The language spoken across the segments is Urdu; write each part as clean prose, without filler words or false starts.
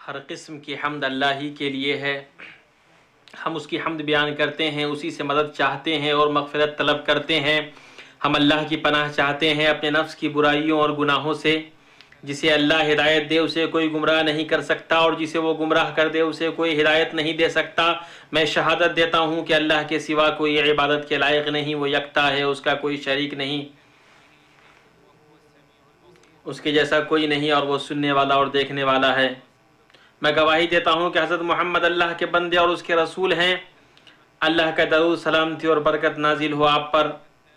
ہر قسم کی حمد اللہ ہی کے لیے ہے۔ ہم اس کی حمد بیان کرتے ہیں، اسی سے مدد چاہتے ہیں اور مغفرت طلب کرتے ہیں۔ ہم اللہ کی پناہ چاہتے ہیں اپنے نفس کی برائیوں اور گناہوں سے۔ جسے اللہ ہدایت دے اسے کوئی گمراہ نہیں کر سکتا، اور جسے وہ گمراہ کر دے اسے کوئی ہدایت نہیں دے سکتا۔ میں شہادت دیتا ہوں کہ اللہ کے سوا کوئی عبادت کے لائق نہیں، وہ یکتا ہے، اس کا کوئی شریک نہیں، اس کے جیسا کوئی نہیں، اور وہ سننے والا اور دیکھنے والا ہے۔ میں گواہی دیتا ہوں کہ حضرت محمد اللہ کے بندے اور اس کے رسول ہیں۔ اللہ کا درود سلامتی اور برکت نازل ہو آپ پر،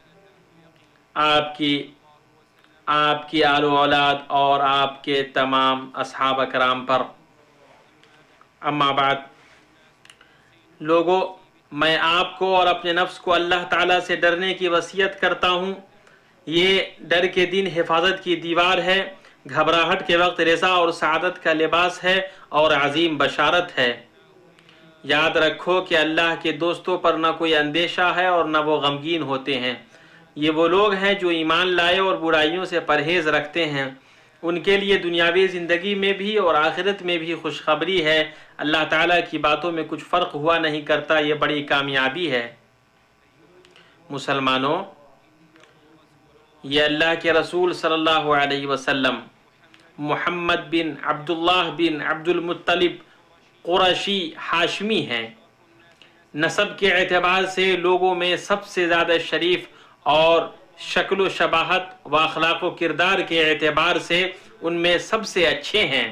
آپ کی آل و اولاد اور آپ کے تمام اصحاب کرام پر۔ اما بعد، لوگو، میں آپ کو اور اپنے نفس کو اللہ تعالیٰ سے ڈرنے کی وصیت کرتا ہوں۔ یہ ڈر کے دن حفاظت کی دیوار ہے، گھبراہٹ کے وقت رضا اور سعادت کا لباس ہے اور عظیم بشارت ہے۔ یاد رکھو کہ اللہ کے دوستوں پر نہ کوئی اندیشہ ہے اور نہ وہ غمگین ہوتے ہیں۔ یہ وہ لوگ ہیں جو ایمان لائے اور برائیوں سے پرہیز رکھتے ہیں۔ ان کے لیے دنیاوی زندگی میں بھی اور آخرت میں بھی خوشخبری ہے۔ اللہ تعالیٰ کی باتوں میں کچھ فرق ہوا نہیں کرتا، یہ بڑی کامیابی ہے۔ مسلمانوں، یہ اللہ کے رسول صلی اللہ علیہ وسلم محمد بن عبداللہ بن عبد المطلب قریشی ہاشمی ہیں۔ نسب کے اعتبار سے لوگوں میں سب سے زیادہ شریف اور شکل و شباہت و اخلاق و کردار کے اعتبار سے ان میں سب سے اچھے ہیں۔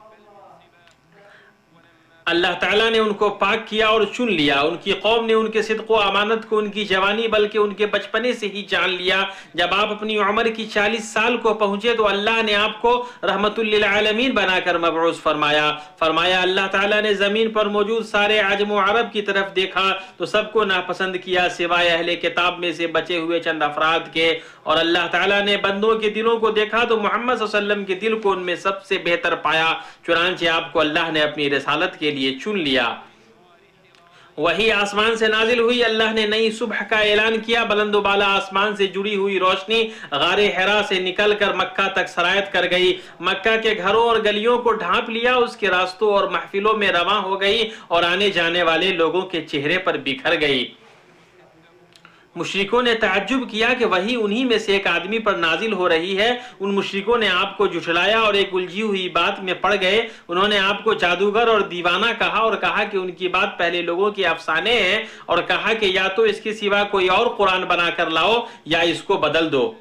اللہ تعالیٰ نے ان کو پاک کیا اور چن لیا۔ ان کی قوم نے ان کے صدق و امانت کو ان کی جوانی بلکہ ان کے بچپنے سے ہی جان لیا۔ جب آپ اپنی عمر کی 40 سال کو پہنچے تو اللہ نے آپ کو رحمت للعالمین بنا کر مبعوث فرمایا اللہ تعالیٰ نے زمین پر موجود سارے عجم و عرب کی طرف دیکھا تو سب کو ناپسند کیا سوائے اہل کتاب میں سے بچے ہوئے چند افراد کے، اور اللہ تعالیٰ نے بندوں کے دلوں کو دیکھا تو محمد صلی اللہ علیہ وسلم کے دل کو ان میں سب سے بہتر پایا، چنانچہ آپ کو اللہ نے اپنی رسالت کے لیے چن لیا۔ وہی آسمان سے نازل ہوئی، اللہ نے نئی صبح کا اعلان کیا، بلند و بالا آسمان سے جڑی ہوئی روشنی غار حرا سے نکل کر مکہ تک سرایت کر گئی، مکہ کے گھروں اور گلیوں کو ڈھانپ لیا، اس کے راستوں اور محفلوں میں رواں ہو گئی اور آنے جانے والے لوگوں کے چہرے پر بکھر گئی۔ مشرکوں نے تعجب کیا کہ وہی انہی میں سے ایک آدمی پر نازل ہو رہی ہے۔ ان مشرکوں نے آپ کو جھٹلایا اور ایک الجھی ہوئی بات میں پڑ گئے۔ انہوں نے آپ کو جادوگر اور دیوانہ کہا اور کہا کہ ان کی بات پہلے لوگوں کے افسانے ہیں، اور کہا کہ یا تو اس کے سوا کوئی اور قرآن بنا کر لاؤ یا اس کو بدل دو۔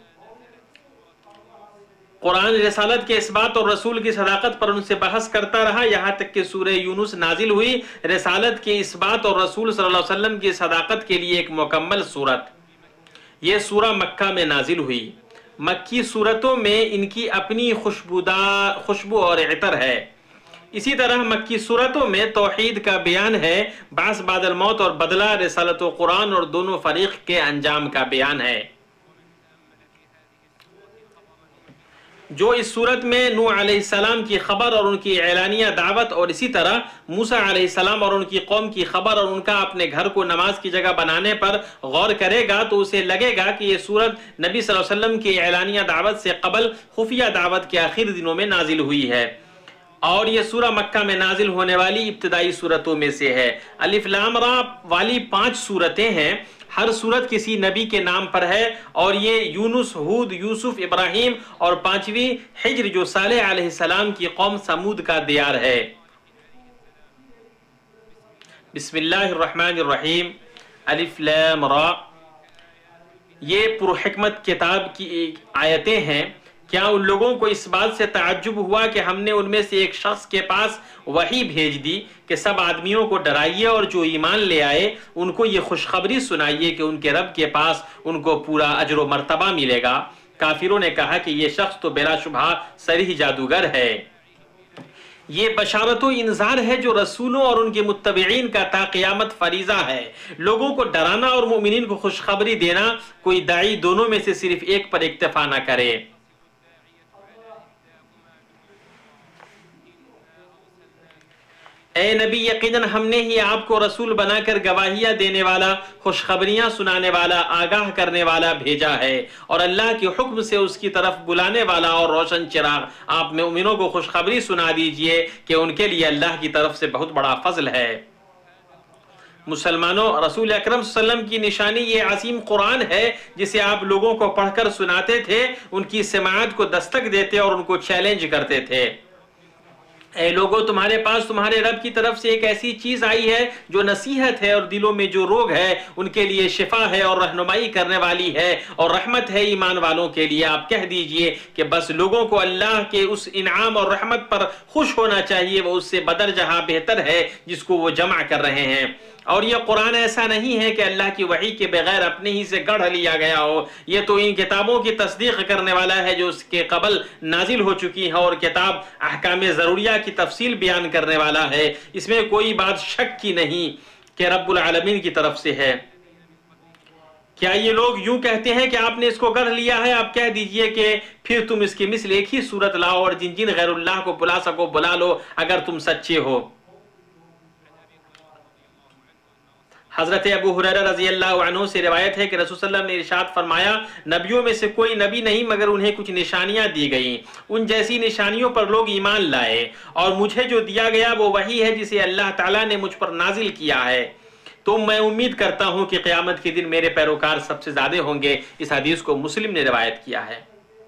قرآن رسالت کے اس بات اور رسول کی صداقت پر ان سے بحث کرتا رہا، یہاں تک کہ سورہ یونس نازل ہوئی، رسالت کے اس بات اور رسول صلی اللہ علیہ وسلم کی صداقت کے لیے ایک مکمل سورت۔ یہ سورہ مکہ میں نازل ہوئی۔ مکی سورتوں میں ان کی اپنی خوشبو اور عطر ہے۔ اسی طرح مکی سورتوں میں توحید کا بیان ہے، بعث بعد الموت اور بدلہ، رسالت و قرآن اور دونوں فریق کے انجام کا بیان ہے۔ جو اس صورت میں نوح علیہ السلام کی خبر اور ان کی اعلانیہ دعوت، اور اسی طرح موسیٰ علیہ السلام اور ان کی قوم کی خبر اور ان کا اپنے گھر کو نماز کی جگہ بنانے پر غور کرے گا تو اسے لگے گا کہ یہ صورت نبی صلی اللہ علیہ وسلم کی اعلانیہ دعوت سے قبل خفیہ دعوت کے آخر دنوں میں نازل ہوئی ہے، اور یہ سورہ مکہ میں نازل ہونے والی ابتدائی صورتوں میں سے ہے۔ الف لام را والی 5 صورتیں ہیں، ہر صورت کسی نبی کے نام پر ہے، اور یہ یونس، ہود، یوسف، ابراہیم اور 5ویں ہجر جو صالح علیہ السلام کی قوم سمود کا دیار ہے۔ بسم اللہ الرحمن الرحیم، الف لام را، یہ پرحکمت کتاب کی آیتیں ہیں۔ کیا ان لوگوں کو اس بات سے تعجب ہوا کہ ہم نے ان میں سے ایک شخص کے پاس وحی بھیج دی کہ سب آدمیوں کو ڈرائیے اور جو ایمان لے آئے ان کو یہ خوشخبری سنائیے کہ ان کے رب کے پاس ان کو پورا اجر و مرتبہ ملے گا؟ کافروں نے کہا کہ یہ شخص تو بلا شبہ صریح جادوگر ہے۔ یہ بشارت و انذار ہے جو رسولوں اور ان کے متبعین کا تا قیامت فریضہ ہے۔ لوگوں کو ڈرانا اور مومنین کو خوشخبری دینا، کوئی داعی دونوں میں سے صرف ایک پر اکتفا نہ کرے۔ اے نبی یقیناً ہم نے ہی آپ کو رسول بنا کر گواہیاں دینے والا، خوشخبریاں سنانے والا، آگاہ کرنے والا بھیجا ہے، اور اللہ کے حکم سے اس کی طرف بلانے والا اور روشن چراغ۔ آپ مومنوں کو خوشخبری سنا دیجئے کہ ان کے لیے اللہ کی طرف سے بہت بڑا فضل ہے۔ مسلمانوں، رسول اکرم صلی اللہ علیہ وسلم کی نشانی یہ عظیم قرآن ہے جسے آپ لوگوں کو پڑھ کر سناتے تھے، ان کی سماعت کو دستک دیتے اور ان کو چیلنج کرتے تھے۔ اے لوگو، تمہارے پاس تمہارے رب کی طرف سے ایک ایسی چیز آئی ہے جو نصیحت ہے، اور دلوں میں جو روگ ہے ان کے لیے شفا ہے اور رہنمائی کرنے والی ہے اور رحمت ہے ایمان والوں کے لیے۔ آپ کہہ دیجئے کہ بس لوگوں کو اللہ کے اس انعام اور رحمت پر خوش ہونا چاہیے، وہ اس سے بدرجہ بہتر ہے جس کو وہ جمع کر رہے ہیں۔ اور یہ قرآن ایسا نہیں ہے کہ اللہ کی وحی کے بغیر اپنے ہی سے گڑھ لیا گیا ہو، یہ تو ان کتابوں کی تصدیق کرنے والا ہے جو اس کے قبل نازل ہو چکی ہے، اور کتاب احکام ضروریہ کی تفصیل بیان کرنے والا ہے۔ اس میں کوئی بات شک کی نہیں کہ رب العالمین کی طرف سے ہے۔ کیا یہ لوگ یوں کہتے ہیں کہ آپ نے اس کو گڑھ لیا ہے؟ آپ کہہ دیجئے کہ پھر تم اس کی مثل ایک ہی صورت لاؤ اور جن جن غیر اللہ کو بلا سکو بلا لو اگر تم سچے ہو۔ حضرت ابو ہریرہ رضی اللہ عنہ سے روایت ہے کہ رسول صلی اللہ علیہ وسلم نے ارشاد فرمایا، نبیوں میں سے کوئی نبی نہیں مگر انہیں کچھ نشانیاں دی گئیں، ان جیسی نشانیوں پر لوگ ایمان لائے، اور مجھے جو دیا گیا وہ وہی ہے جسے اللہ تعالیٰ نے مجھ پر نازل کیا ہے، تو میں امید کرتا ہوں کہ قیامت کے دن میرے پیروکار سب سے زیادہ ہوں گے۔ اس حدیث کو مسلم نے روایت کیا ہے۔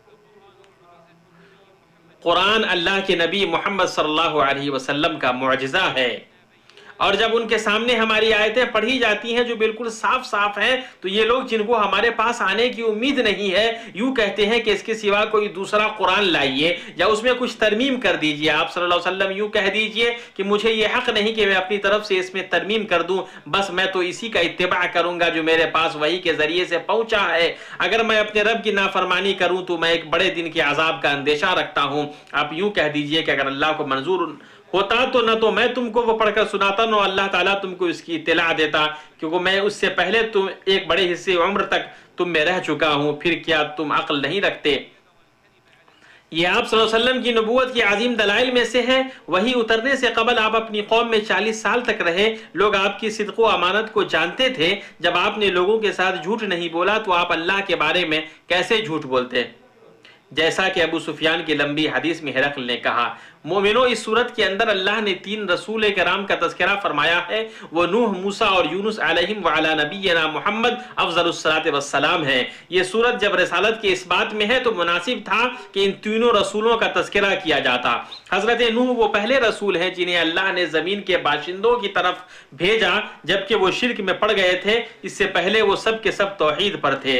قرآن اللہ کے نبی محمد صلی اللہ علیہ وسلم کا معجزہ ہے، اور جب ان کے سامنے ہماری آیتیں پڑھی جاتی ہیں جو بالکل صاف صاف ہیں، تو یہ لوگ جن کو ہمارے پاس آنے کی امید نہیں ہے یوں کہتے ہیں کہ اس کے سوا کوئی دوسرا قرآن لائیے یا اس میں کچھ ترمیم کر دیجئے۔ آپ صلی اللہ علیہ وسلم یوں کہہ دیجئے کہ مجھے یہ حق نہیں کہ میں اپنی طرف سے اس میں ترمیم کر دوں، بس میں تو اسی کا اتباع کروں گا جو میرے پاس وحی کے ذریعے سے پہنچا ہے۔ اگر میں اپنے رب کی نافرمانی کروں تو میں ایک بڑے دن کے عذاب کا اندیشہ رکھتا ہوں۔ آپ یوں کہہ دیجئے کہ اگر اللہ کو منظور ہوتا تو نہ تو میں تم کو وہ پڑھ کر سناتا، نہ اللہ تعالیٰ تم کو اس کی اطلاع دیتا، کیونکہ میں اس سے پہلے تم ایک بڑے حصے عمر تک تم میں رہ چکا ہوں، پھر کیا تم عقل نہیں رکھتے؟ یہ آپ صلی اللہ علیہ وسلم کی نبوت کی عظیم دلائل میں سے ہے۔ وہی اترنے سے قبل آپ اپنی قوم میں 40 سال تک رہے، لوگ آپ کی صدق و امانت کو جانتے تھے۔ جب آپ نے لوگوں کے ساتھ جھوٹ نہیں بولا تو آپ اللہ کے بارے میں کیسے جھوٹ بولتے؟ جیسا کہ ابو سفیان کی لمبی حدیث میں ہرقل نے کہا۔ مومنوں، اس صورت کے اندر اللہ نے 3 رسول کرام کا تذکرہ فرمایا ہے، وہ نوح، موسیٰ اور یونس علیہم وعلی نبینا محمد افضل الصلاۃ والسلام ہے۔ یہ صورت جب رسالت کے اس بات میں ہے تو مناسب تھا کہ ان تینوں رسولوں کا تذکرہ کیا جاتا۔ حضرت نوح وہ پہلے رسول ہیں جنہیں اللہ نے زمین کے باشندوں کی طرف بھیجا جبکہ وہ شرک میں پڑ گئے تھے، اس سے پہلے وہ سب کے سب توحید پر تھے۔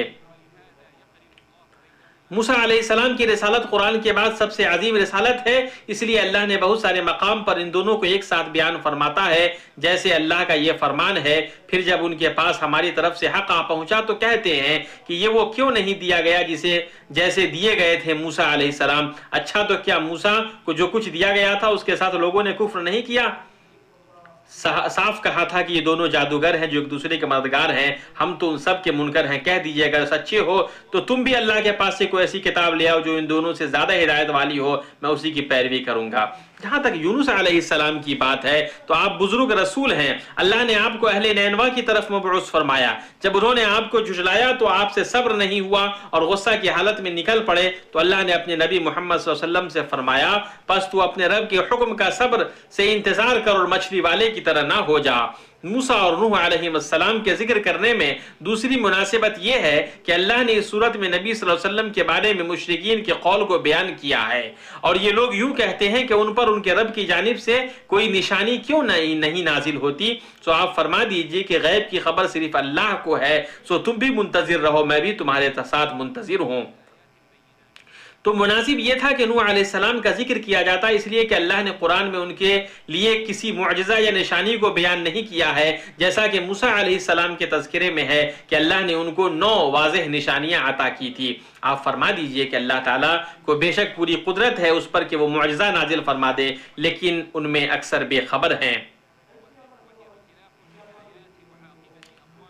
موسیٰ علیہ السلام کی رسالت قرآن کے بعد سب سے عظیم رسالت ہے، اس لیے اللہ نے بہت سارے مقام پر ان دونوں کو ایک ساتھ بیان فرماتا ہے، جیسے اللہ کا یہ فرمان ہے، پھر جب ان کے پاس ہماری طرف سے حق آ پہنچا تو کہتے ہیں کہ یہ وہ کیوں نہیں دیا گیا جیسے دیے گئے تھے موسیٰ علیہ السلام۔ اچھا، تو کیا موسیٰ کو جو کچھ دیا گیا تھا اس کے ساتھ لوگوں نے کفر نہیں کیا؟ صاف کہا تھا کہ یہ دونوں جادوگر ہیں جو ایک دوسرے کے مددگار ہیں، ہم تو ان سب کے منکر ہیں۔ کہہ دیجئے اگر سچے ہو تو تم بھی اللہ کے پاس سے کوئی ایسی کتاب لے آؤ جو ان دونوں سے زیادہ ہدایت والی ہو، میں اسی کی پیروی کروں گا۔ جہاں تک یونس علیہ السلام کی بات ہے تو آپ بزرگ رسول ہیں، اللہ نے آپ کو اہل نینوا کی طرف مبعوث فرمایا۔ جب انہوں نے آپ کو جھٹلایا تو آپ سے صبر نہیں ہوا اور غصہ کی حالت میں نکل پڑے، تو اللہ نے اپنے نبی محمد صلی اللہ علیہ وسلم سے فرمایا، پس تو اپنے رب کے حکم کا صبر سے انتظار کر اور مچھلی والے کی طرح نہ ہو جا۔ موسیٰ اور نوح علیہ السلام کے ذکر کرنے میں دوسری مناسبت یہ ہے کہ اللہ نے اس صورت میں نبی صلی اللہ علیہ وسلم کے بارے میں مشرکین کے قول کو بیان کیا ہے، اور یہ لوگ یوں کہتے ہیں کہ ان پر ان کے رب کی جانب سے کوئی نشانی کیوں نہیں نازل ہوتی؟ سو آپ فرما دیجئے کہ غیب کی خبر صرف اللہ کو ہے، سو تم بھی منتظر رہو، میں بھی تمہارے ساتھ منتظر ہوں۔ تو مناسب یہ تھا کہ نوح علیہ السلام کا ذکر کیا جاتا، اس لیے کہ اللہ نے قرآن میں ان کے لیے کسی معجزہ یا نشانی کو بیان نہیں کیا ہے، جیسا کہ موسیٰ علیہ السلام کے تذکرے میں ہے کہ اللہ نے ان کو 9 واضح نشانیاں عطا کی تھی۔ آپ فرما دیجئے کہ اللہ تعالیٰ کو بے شک پوری قدرت ہے اس پر کہ وہ معجزہ نازل فرما دے، لیکن ان میں اکثر بے خبر ہیں۔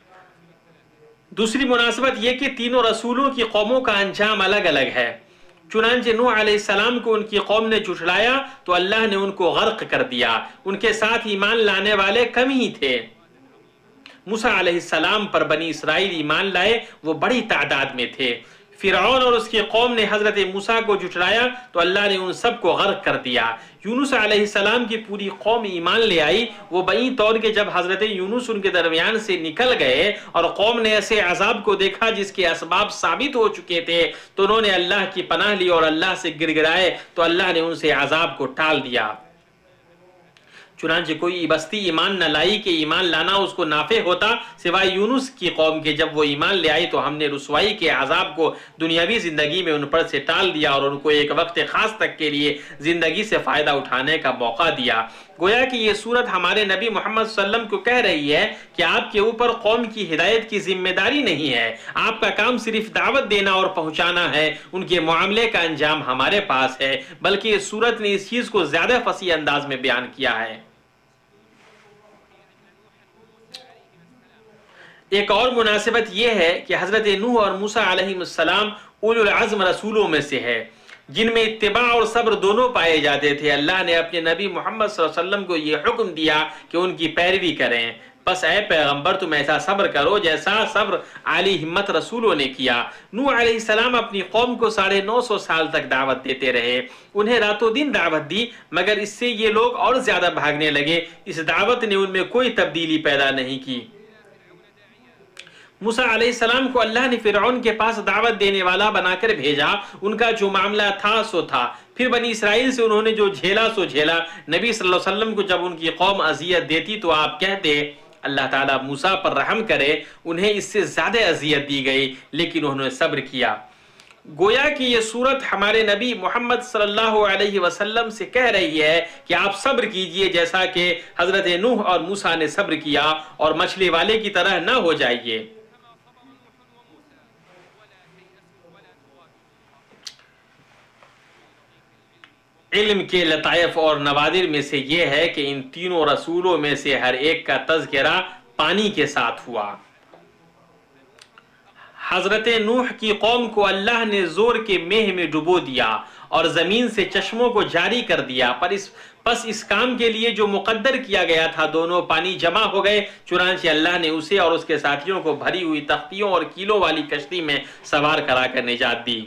دوسری مناسبت یہ کہ تینوں رسولوں کی قوموں کا انجام الگ الگ ہے۔ چنانچہ نوح علیہ السلام کو ان کی قوم نے جھٹلایا تو اللہ نے ان کو غرق کر دیا، ان کے ساتھ ایمان لانے والے کم ہی تھے۔ موسیٰ علیہ السلام پر بنی اسرائیل ایمان لائے، وہ بڑی تعداد میں تھے۔ فرعون اور اس کی قوم نے حضرت موسیٰ کو جھٹلایا تو اللہ نے ان سب کو غرق کر دیا۔ یونس علیہ السلام کی پوری قوم ایمان لے آئی، وہ بئی طور کہ جب حضرت یونس ان کے درمیان سے نکل گئے اور قوم نے ایسے عذاب کو دیکھا جس کے اسباب ثابت ہو چکے تھے تو انہوں نے اللہ کی پناہ لی اور اللہ سے گر گرائے تو اللہ نے ان سے عذاب کو ٹال دیا۔ چنانچہ کوئی بستی ایمان نہ لائی کہ ایمان لانا اس کو نافع ہوتا سوائے یونس کی قوم کے، جب وہ ایمان لے آئی تو ہم نے رسوائی کے عذاب کو دنیاوی زندگی میں ان پر سے ٹال دیا اور ان کو ایک وقت خاص تک کے لیے زندگی سے فائدہ اٹھانے کا موقع دیا۔ گویا کہ یہ صورت ہمارے نبی محمد صلی اللہ علیہ وسلم کو کہہ رہی ہے کہ آپ کے اوپر قوم کی ہدایت کی ذمہ داری نہیں ہے، آپ کا کام صرف دعوت دینا اور پہنچانا ہے، ان کے معاملے کا انجام ہمارے پاس ہے۔ بلکہ یہ صورت نے اس چیز کو زیادہ فصیح انداز میں بیان کیا ہے۔ ایک اور مناسبت یہ ہے کہ حضرت نوح اور موسیٰ علیہ السلام اولو العزم رسولوں میں سے ہے جن میں اتباع اور صبر دونوں پائے جاتے تھے۔ اللہ نے اپنے نبی محمد صلی اللہ علیہ وسلم کو یہ حکم دیا کہ ان کی پیروی کریں، بس اے پیغمبر تم ایسا صبر کرو جیسا صبر عالی ہمت رسولوں نے کیا۔ نوح علیہ السلام اپنی قوم کو 950 سال تک دعوت دیتے رہے، انہیں رات و دن دعوت دی، مگر اس سے یہ لوگ اور زیادہ بھاگنے لگے۔ اس دعوت نے ان میں کوئی تبدیلی پیدا نہیں کی۔ موسیٰ علیہ السلام کو اللہ نے فرعون کے پاس دعوت دینے والا بنا کر بھیجا، ان کا جو معاملہ تھا سو تھا۔ پھر بنی اسرائیل سے انہوں نے جو جھیلا سو جھیلا۔ نبی صلی اللہ علیہ وسلم کو جب ان کی قوم اذیت دیتی تو آپ کہتے اللہ تعالیٰ موسیٰ پر رحم کرے، انہیں اس سے زیادہ اذیت دی گئی لیکن انہوں نے صبر کیا۔ گویا کہ یہ صورت ہمارے نبی محمد صلی اللہ علیہ وسلم سے کہہ رہی ہے کہ آپ صبر کیجئے جیسا کہ حضرت نوح اور موسیٰ نے صبر کیا، اور مچھلی والے کی طرح نہ ہو جائیے۔ علم کے لطائف اور نوادر میں سے یہ ہے کہ ان تینوں رسولوں میں سے ہر ایک کا تذکرہ پانی کے ساتھ ہوا۔ حضرت نوح کی قوم کو اللہ نے زور کے میہ میں ڈبو دیا اور زمین سے چشموں کو جاری کر دیا، پس اس کام کے لیے جو مقدر کیا گیا تھا دونوں پانی جمع ہو گئے، چنانچہ اللہ نے اسے اور اس کے ساتھیوں کو بھری ہوئی تختیوں اور کیلوں والی کشتی میں سوار کرا کر نجات دی۔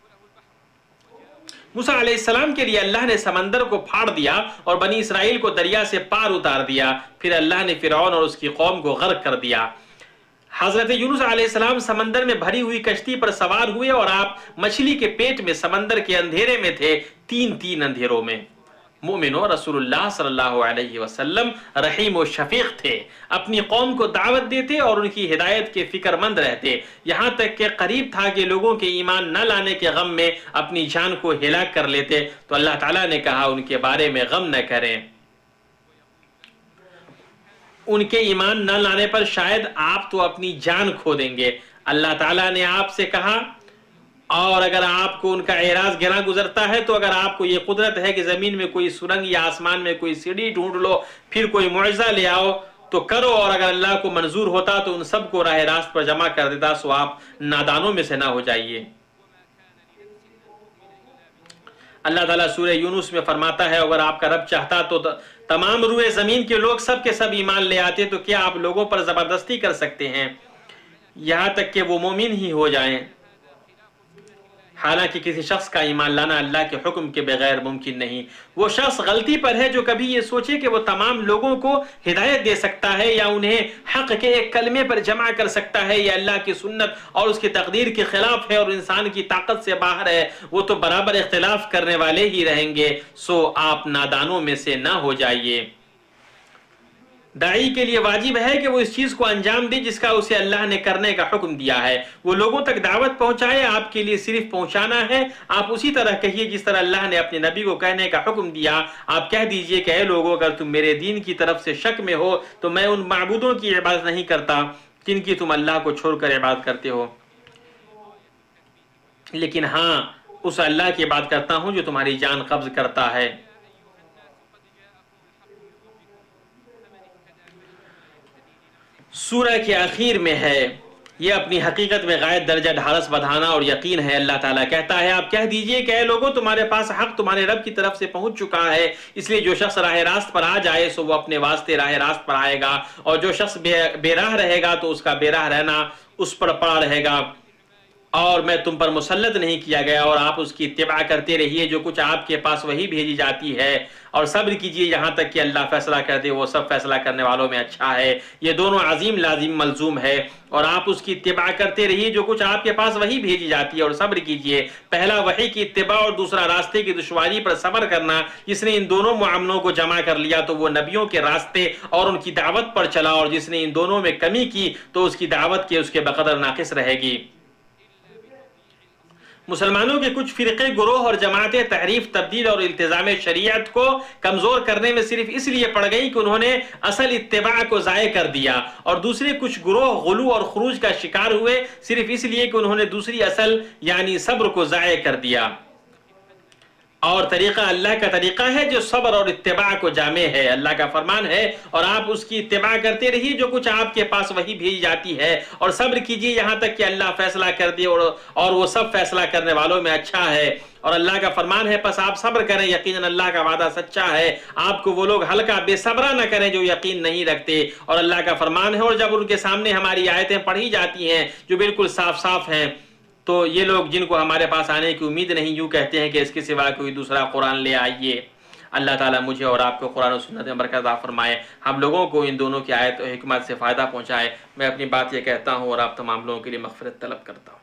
موسیٰ علیہ السلام کے لیے اللہ نے سمندر کو پھاڑ دیا اور بنی اسرائیل کو دریا سے پار اتار دیا، پھر اللہ نے فرعون اور اس کی قوم کو غرق کر دیا۔ حضرت یونس علیہ السلام سمندر میں بھری ہوئی کشتی پر سوار ہوئے اور آپ مچھلی کے پیٹ میں سمندر کے اندھیرے میں تھے، تین اندھیروں میں۔ مومنوں، رسول اللہ صلی اللہ علیہ وسلم رحیم و شفیق تھے، اپنی قوم کو دعوت دیتے اور ان کی ہدایت کے فکر مند رہتے، یہاں تک کہ قریب تھا کہ لوگوں کے ایمان نہ لانے کے غم میں اپنی جان کو ہلاک کر لیتے، تو اللہ تعالیٰ نے کہا ان کے بارے میں غم نہ کریں، ان کے ایمان نہ لانے پر شاید آپ تو اپنی جان کھو دیں گے۔ اللہ تعالیٰ نے آپ سے کہا اور اگر آپ کو ان کا اعراض گراں گزرتا ہے تو اگر آپ کو یہ قدرت ہے کہ زمین میں کوئی سرنگ یا آسمان میں کوئی سیڑھی ڈھونڈ لو، پھر کوئی معجزہ لے آؤ تو کرو، اور اگر اللہ کو منظور ہوتا تو ان سب کو راہ راست پر جمع کر دیتا، سو آپ نادانوں میں سے نہ ہو جائیے۔ اللہ تعالیٰ سورہ یونس میں فرماتا ہے اگر آپ کا رب چاہتا تو تمام روئے زمین کے لوگ سب کے سب ایمان لے آتے، تو کیا آپ لوگوں پر زبردستی کر سکتے ہیں یہاں تک کہ وہ مومن ہی ہو جائیں؟ حالانکہ کسی شخص کا ایمان لانا اللہ کے حکم کے بغیر ممکن نہیں۔ وہ شخص غلطی پر ہے جو کبھی یہ سوچے کہ وہ تمام لوگوں کو ہدایت دے سکتا ہے یا انہیں حق کے ایک کلمے پر جمع کر سکتا ہے، یا اللہ کی سنت اور اس کی تقدیر کے خلاف ہے اور انسان کی طاقت سے باہر ہے، وہ تو برابر اختلاف کرنے والے ہی رہیں گے، سو آپ نادانوں میں سے نہ ہو جائیے۔ داعی کے لیے واجب ہے کہ وہ اس چیز کو انجام دے جس کا اسے اللہ نے کرنے کا حکم دیا ہے، وہ لوگوں تک دعوت پہنچائے، آپ کے لیے صرف پہنچانا ہے۔ آپ اسی طرح کہیے جس طرح اللہ نے اپنے نبی کو کہنے کا حکم دیا، آپ کہہ دیجئے کہ اے لوگوں اگر تم میرے دین کی طرف سے شک میں ہو تو میں ان معبودوں کی عبادت نہیں کرتا جن کی تم اللہ کو چھوڑ کر عبادت کرتے ہو، لیکن ہاں اس اللہ کی عبادت کرتا ہوں جو تمہاری جان قبض کرتا ہے۔ سورہ کے آخر میں ہے یہ اپنی حقیقت میں غائب درجہ ڈھارس بدھانا اور یقین ہے۔ اللہ تعالیٰ کہتا ہے آپ کہہ دیجئے کہ اے لوگوں تمہارے پاس حق تمہارے رب کی طرف سے پہنچ چکا ہے، اس لیے جو شخص راہ راست پر آ جائے سو وہ اپنے واسطے راہ راست پر آئے گا، اور جو شخص بے راہ رہے گا تو اس کا بے راہ رہنا اس پر پڑا رہے گا، اور میں تم پر مسلط نہیں کیا گیا، اور آپ اس کی اتباع کرتے رہیے، جو کچھ آپ کے پاس وہی بھیجی جاتی ہے، اور صبر کیجئے یہاں تک کہ اللہ فیصلہ کر دے، وہ سب فیصلہ کرنے والوں میں اچھا ہے۔ یہ دونوں عظیم لازم ملزوم ہے، اور آپ اس کی اتباع کرتے رہیے جو کچھ آپ کے پاس وہی بھیجی جاتی ہے، اور صبر کیجئے۔ پہلا وحی کی اتباع اور دوسرا راستے کی دشواری پر صبر کرنا۔ جس نے ان دونوں معاملوں کو جمع کر لیا تو وہ نبیوں کے راستے اور ان کی دعوت پر چلا، اور جس نے ان دونوں میں کمی کی تو اس کی دعوت کے اس کے بقدر ناقص رہے گی۔ مسلمانوں کے کچھ فرقے، گروہ اور جماعتیں تحریف، تبدیل اور التزام شریعت کو کمزور کرنے میں صرف اس لیے پڑ گئی کہ انہوں نے اصل اتباع کو ضائع کر دیا، اور دوسرے کچھ گروہ غلو اور خروج کا شکار ہوئے صرف اس لیے کہ انہوں نے دوسری اصل یعنی صبر کو ضائع کر دیا۔ اور طریقہ اللہ کا طریقہ ہے جو صبر اور اتباع کو جامع ہے۔ اللہ کا فرمان ہے اور آپ اس کی اتباع کرتے رہیے جو کچھ آپ کے پاس وہی بھیجی جاتی ہے، اور صبر کیجیے یہاں تک کہ اللہ فیصلہ کر دے، اور وہ سب فیصلہ کرنے والوں میں اچھا ہے۔ اور اللہ کا فرمان ہے پس آپ صبر کریں، یقیناً اللہ کا وعدہ سچا ہے۔ آپ کو وہ لوگ ہلکا بے صبرا نہ کریں جو یقین نہیں رکھتے۔ اور اللہ کا فرمان ہے اور جب ان کے سامنے ہماری آیتیں پڑھی جاتی ہیں جو بالکل صاف صاف ہیں تو یہ لوگ جن کو ہمارے پاس آنے کی امید نہیں یوں کہتے ہیں کہ اس کے سوا کوئی دوسرا قرآن لے آئیے۔ اللہ تعالیٰ مجھے اور آپ کو قرآن و سنت میں برکت عطا فرمائے، ہم لوگوں کو ان دونوں کی آیت و حکمت سے فائدہ پہنچائے۔ میں اپنی بات یہ کہتا ہوں اور آپ تمام لوگوں کے لیے مغفرت طلب کرتا ہوں۔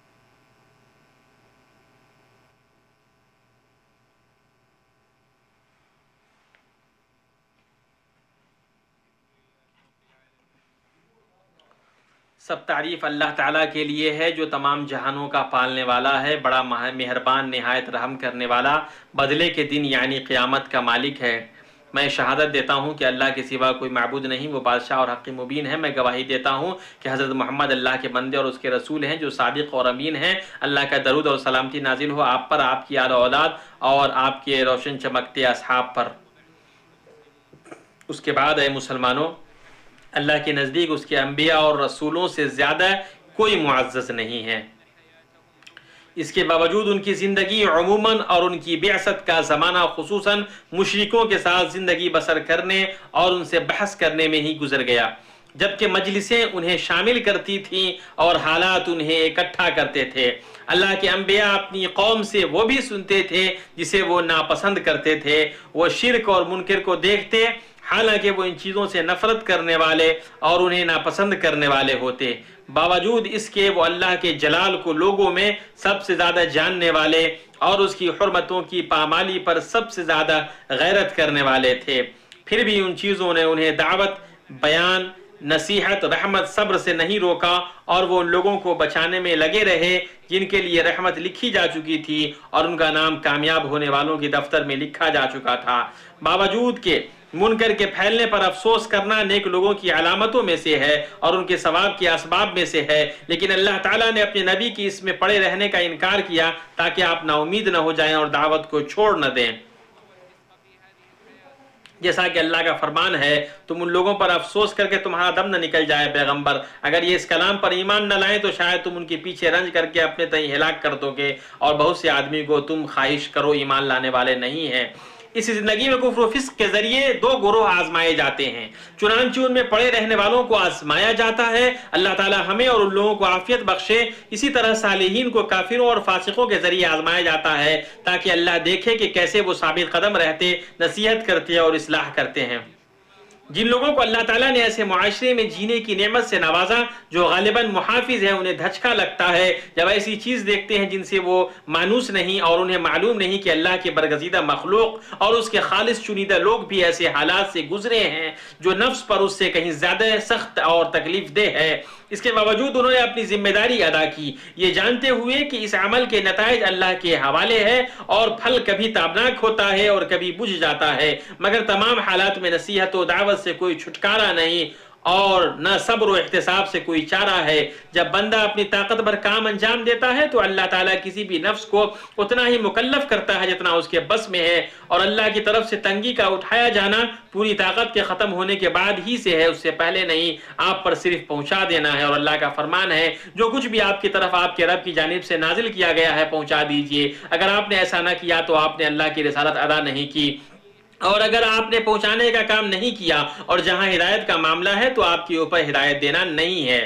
سب تعریف اللہ تعالیٰ کے لیے ہے جو تمام جہانوں کا پالنے والا ہے، بڑا مہربان، نہایت رحم کرنے والا، بدلے کے دن یعنی قیامت کا مالک ہے۔ میں شہادت دیتا ہوں کہ اللہ کے سوا کوئی معبود نہیں، وہ بادشاہ اور حق مبین ہے۔ میں گواہی دیتا ہوں کہ حضرت محمد اللہ کے بندے اور اس کے رسول ہیں جو صادق اور امین ہیں۔ اللہ کا درود اور سلامتی نازل ہو آپ پر، آپ کی آل و اولاد اور آپ کے روشن چمکتے اصحاب پر۔ اس کے بعد اے مسلمانوں، اللہ کے نزدیک اس کے انبیاء اور رسولوں سے زیادہ کوئی معزز نہیں ہے۔ اس کے باوجود ان کی زندگی عموماً اور ان کی بعثت کا زمانہ خصوصاً مشرکوں کے ساتھ زندگی بسر کرنے اور ان سے بحث کرنے میں ہی گزر گیا، جبکہ مجلسیں انہیں شامل کرتی تھیں اور حالات انہیں اکٹھا کرتے تھے۔ اللہ کے انبیاء اپنی قوم سے وہ بھی سنتے تھے جسے وہ ناپسند کرتے تھے، وہ شرک اور منکر کو دیکھتے حالانکہ وہ ان چیزوں سے نفرت کرنے والے اور انہیں ناپسند کرنے والے ہوتے۔ باوجود اس کے وہ اللہ کے جلال کو لوگوں میں سب سے زیادہ جاننے والے اور اس کی حرمتوں کی پامالی پر سب سے زیادہ غیرت کرنے والے تھے۔ پھر بھی ان چیزوں نے انہیں دعوت، بیان، نصیحت، رحمت، صبر سے نہیں روکا، اور وہ ان لوگوں کو بچانے میں لگے رہے جن کے لیے رحمت لکھی جا چکی تھی اور ان کا نام کامیاب ہونے والوں کے دفتر میں لکھا جا چکا تھا۔ باوجود کہ منکر کے پھیلنے پر افسوس کرنا نیک لوگوں کی علامتوں میں سے ہے اور ان کے ثواب کے اسباب میں سے ہے، لیکن اللہ تعالیٰ نے اپنے نبی کی اس میں پڑے رہنے کا انکار کیا تاکہ آپ نا امید نہ ہو جائیں اور دعوت کو چھوڑ نہ دیں۔ جیسا کہ اللہ کا فرمان ہے تم ان لوگوں پر افسوس کر کے تمہارا دم نہ نکل جائے پیغمبر، اگر یہ اس کلام پر ایمان نہ لائیں تو شاید تم ان کے پیچھے رنج کر کے اپنے تئیں ہلاک کر دو گے، اور بہت سے آدمی کو تم خواہش کرو ایمان لانے والے نہیں ہیں۔ اس زندگی میں کفر و فسق کے ذریعے دو گروہ آزمائے جاتے ہیں، چنانچہ ان میں پڑے رہنے والوں کو آزمایا جاتا ہے۔ اللہ تعالی ہمیں اور ان لوگوں کو عافیت بخشے۔ اسی طرح صالحین کو کافروں اور فاسقوں کے ذریعے آزمایا جاتا ہے تاکہ اللہ دیکھے کہ کیسے وہ ثابت قدم رہتے، نصیحت کرتے اور اصلاح کرتے ہیں۔ جن لوگوں کو اللہ تعالیٰ نے ایسے معاشرے میں جینے کی نعمت سے نوازا جو غالباً محافظ ہیں، انہیں دھچکا لگتا ہے جب ایسی چیز دیکھتے ہیں جن سے وہ مانوس نہیں، اور انہیں معلوم نہیں کہ اللہ کے برگزیدہ مخلوق اور اس کے خالص چنیدہ لوگ بھی ایسے حالات سے گزرے ہیں جو نفس پر اس سے کہیں زیادہ سخت اور تکلیف دہ ہے۔ اس کے باوجود انہوں نے اپنی ذمہ داری ادا کی، یہ جانتے ہوئے کہ اس عمل کے نتائج اللہ کے حوالے ہے اور پھل کبھی تابناک ہوتا ہے اور کبھی بجھ جاتا ہے، مگر تمام حالات میں نصیحت و دعوت سے کوئی چھٹکارا نہیں، اور نہ صبر و احتساب سے کوئی چارہ ہے۔ جب بندہ اپنی طاقت بھر کام انجام دیتا ہے تو اللہ تعالیٰ کسی بھی نفس کو اتنا ہی مکلف کرتا ہے جتنا اس کے بس میں ہے، اور اللہ کی طرف سے تنگی کا اٹھایا جانا پوری طاقت کے ختم ہونے کے بعد ہی سے ہے، اس سے پہلے نہیں۔ آپ پر صرف پہنچا دینا ہے، اور اللہ کا فرمان ہے جو کچھ بھی آپ کی طرف آپ کے رب کی جانب سے نازل کیا گیا ہے پہنچا دیجئے۔ اگر آپ نے ایسا نہ کیا تو آپ نے اللہ کی رسالت ادا نہیں کی، اور اگر آپ نے پہنچانے کا کام نہیں کیا اور جہاں ہدایت کا معاملہ ہے تو آپ کے اوپر ہدایت دینا نہیں ہے۔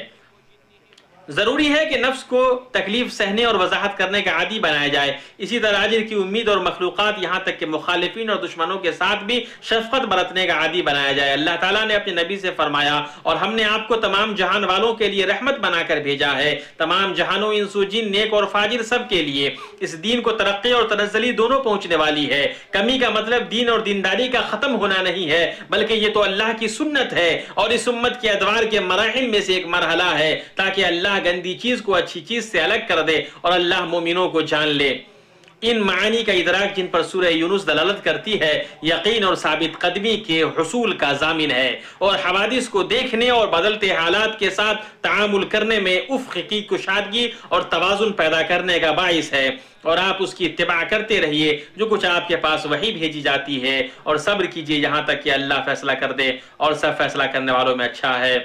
ضروری ہے کہ نفس کو تکلیف سہنے اور وضاحت کرنے کا عادی بنایا جائے، اسی طرح اجر کی امید اور مخلوقات یہاں تک کہ مخالفین اور دشمنوں کے ساتھ بھی شفقت برتنے کا عادی بنایا جائے۔ اللہ تعالیٰ نے اپنے نبی سے فرمایا، اور ہم نے آپ کو تمام جہان والوں کے لیے رحمت بنا کر بھیجا ہے، تمام جہانوں انس و جن، نیک اور فاجر، سب کے لیے۔ اس دین کو ترقی اور تنزلی دونوں پہنچنے والی ہے۔ کمی کا مطلب دین اور دینداری کا ختم ہونا نہیں ہے، بلکہ یہ تو اللہ کی سنت ہے اور اس امت کے ادوار کے مراحل میں سے ایک مرحلہ ہے، تاکہ اللہ گندی چیز کو اچھی چیز سے الگ کر دے اور اللہ مومنوں کو جان لے۔ ان معانی کا ادراک جن پر سورہ یونس دلالت کرتی ہے یقین اور ثابت قدمی کے حصول کا ضامن ہے، اور حوادث کو دیکھنے اور بدلتے حالات کے ساتھ تعامل کرنے میں افق کی کشادگی اور توازن پیدا کرنے کا باعث ہے۔ اور آپ اس کی اتباع کرتے رہیے جو کچھ آپ کے پاس وحی بھیجی جاتی ہے، اور صبر کیجیے یہاں تک کہ اللہ فیصلہ کر دے، اور سب فیصلہ کرنے والوں میں اچھا ہے۔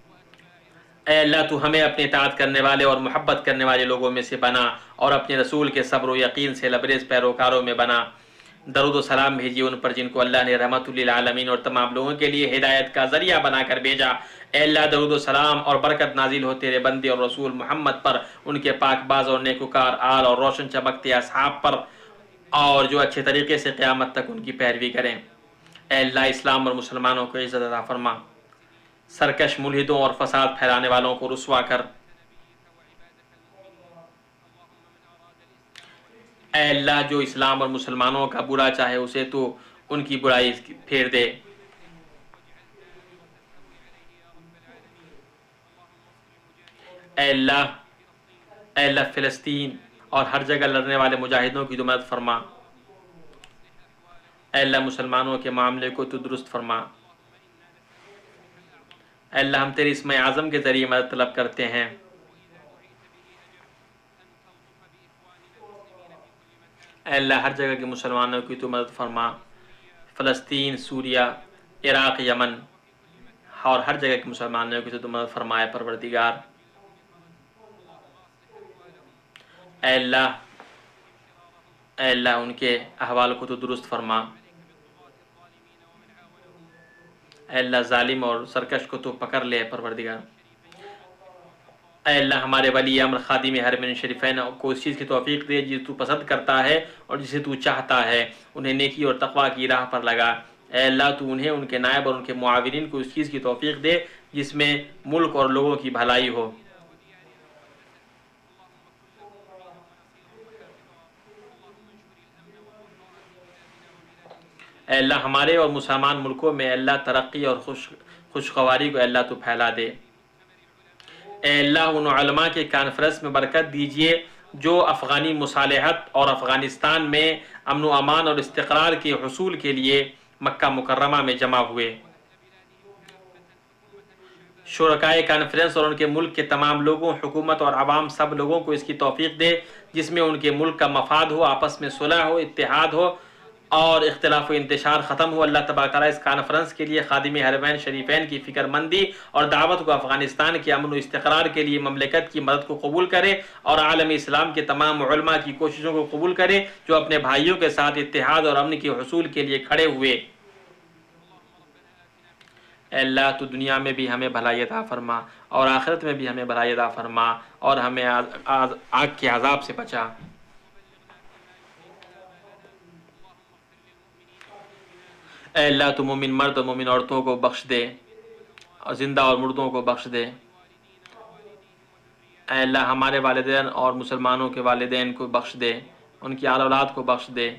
اے اللہ تو ہمیں اپنے اطاعت کرنے والے اور محبت کرنے والے لوگوں میں سے بنا، اور اپنے رسول کے صبر و یقین سے لبریز پیروکاروں میں بنا۔ درود و سلام بھیجیے ان پر جن کو اللہ نے رحمت للعالمین اور تمام لوگوں کے لیے ہدایت کا ذریعہ بنا کر بھیجا۔ اے اللہ درود و سلام اور برکت نازل ہو تیرے بندے اور رسول محمد پر، ان کے پاک باز اور نیکوکار آل اور روشن چمکتے اصحاب پر، اور جو اچھے طریقے سے قیامت تک ان کی پیروی کریں۔ اے اللہ اسلام اور مسلمانوں کو عزت عطا فرما، سرکش ملحدوں اور فساد پھیلانے والوں کو رسوا کر۔ اے اللہ جو اسلام اور مسلمانوں کا برا چاہے اسے تو ان کی برائی پھیر دے۔ اے اللہ فلسطین اور ہر جگہ لڑنے والے مجاہدوں کی تو مدد فرما۔ اے اللہ مسلمانوں کے معاملے کو تو درست فرما۔ اے اللہ ہم تیری اسم اعظم کے ذریعے مدد طلب کرتے ہیں۔ اے اللہ ہر جگہ کے مسلمانوں کی تو مدد فرما، فلسطین، سوریہ، عراق، یمن اور ہر جگہ کے مسلمانوں کی تو مدد فرمائے پروردگار۔ اے اللہ ان کے احوال کو تو درست فرما۔ اے اللہ ظالم اور سرکش کو تو پکڑ لے پروردگار۔ اے اللہ ہمارے ولی امر خادم حرمین شریفین کو اس چیز کی توفیق دے جسے تو پسند کرتا ہے اور جسے تو چاہتا ہے، انہیں نیکی اور تقوی کی راہ پر لگا۔ اے اللہ تو انہیں، ان کے نائب اور ان کے معاونین کو اس چیز کی توفیق دے جس میں ملک اور لوگوں کی بھلائی ہو۔ اے اللہ ہمارے اور مسلمان ملکوں میں اللہ ترقی اور خوشگواری کو اللہ تو پھیلا دے۔ اے اللہ ان علماء کے کانفرنس میں برکت دیجئے جو افغانی مصالحت اور افغانستان میں امن و امان اور استقرار کے حصول کے لیے مکہ مکرمہ میں جمع ہوئے۔ شرکائے کانفرنس اور ان کے ملک کے تمام لوگوں، حکومت اور عوام، سب لوگوں کو اس کی توفیق دے جس میں ان کے ملک کا مفاد ہو، آپس میں صلح ہو، اتحاد ہو اور اختلاف و انتشار ختم ہو۔ اللہ تبارک تعالیٰ اس کانفرنس کے لیے خادم حرمین شریفین کی فکر مندی اور دعوت کو افغانستان کے امن و استقرار کے لیے مملکت کی مدد کو قبول کرے، اور عالم اسلام کے تمام علماء کی کوششوں کو قبول کرے جو اپنے بھائیوں کے ساتھ اتحاد اور امن کے حصول کے لیے کھڑے ہوئے۔ اے اللہ تو دنیا میں بھی ہمیں بھلائی عطا فرما اور آخرت میں بھی ہمیں بھلائی عطا فرما، اور ہمیں آگ کے عذاب سے بچا۔ اے اللہ تو مومن مرد اور مومن عورتوں کو بخش دے، اور زندہ اور مردوں کو بخش دے۔ اے اللہ ہمارے والدین اور مسلمانوں کے والدین کو بخش دے، ان کی آل اولاد کو بخش دے۔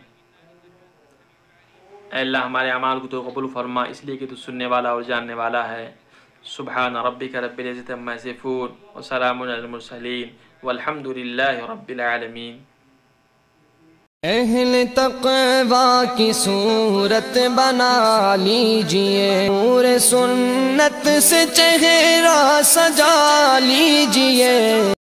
اے اللہ ہمارے اعمال کو تو قبول فرما، اس لیے کہ تو سننے والا اور جاننے والا ہے۔ سبحان ربک رب العزت عما یصفون وسلام علی المرسلین والحمد للہ رب العالمین۔ اہل تقوی کی صورت بنا لیجئے، نور سنت سے چہرہ سجا لیجئے۔